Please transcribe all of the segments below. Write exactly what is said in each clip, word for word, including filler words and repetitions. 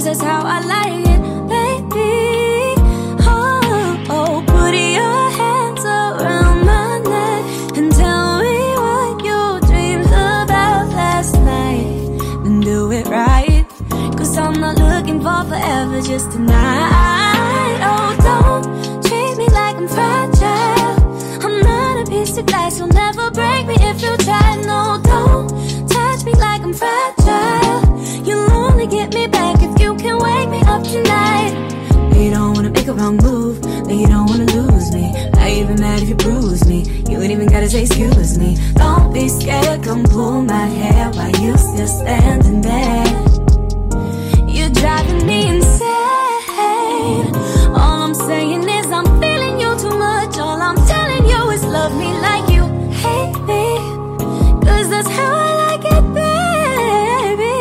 that's how I like it, baby. Oh, oh, put your hands around my neck and tell me what you dreamed about last night. Then do it right, cause I'm not looking for forever, just tonight. Oh, don't treat me like I'm fragile. I'm not a piece of glass, you'll never break me if you try. No, don't touch me like I'm fragile. You'll only get me back if you can wake me up tonight. You don't wanna make a wrong move, no, you don't wanna lose me. Not even mad if you bruise me, you ain't even gotta say excuse me. Don't be scared, come pull my hair while you still standing there. You're driving me insane. All I'm saying is I'm feeling you too much. All I'm telling you is love me like you hate me, cause that's how I like it, baby.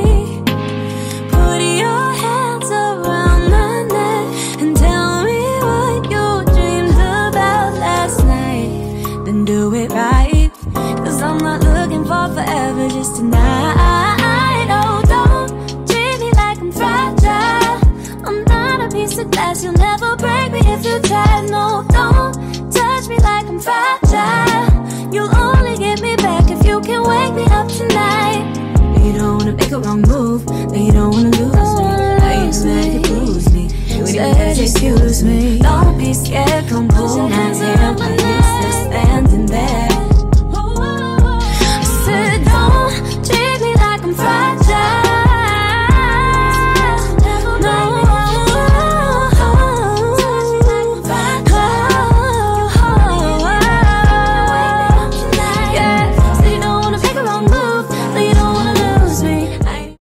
Put your hands around my neck and tell me what you dreamed about last night. Then do it right, cause I'm not looking for forever, just tonight. Oh, don't treat me like I'm fragile. I'm not a piece of glass, you'll never break me if you try. No, don't touch me like I'm fragile. You'll only get me back if you can wake me up tonight. You don't wanna make a wrong move, no, you don't wanna lose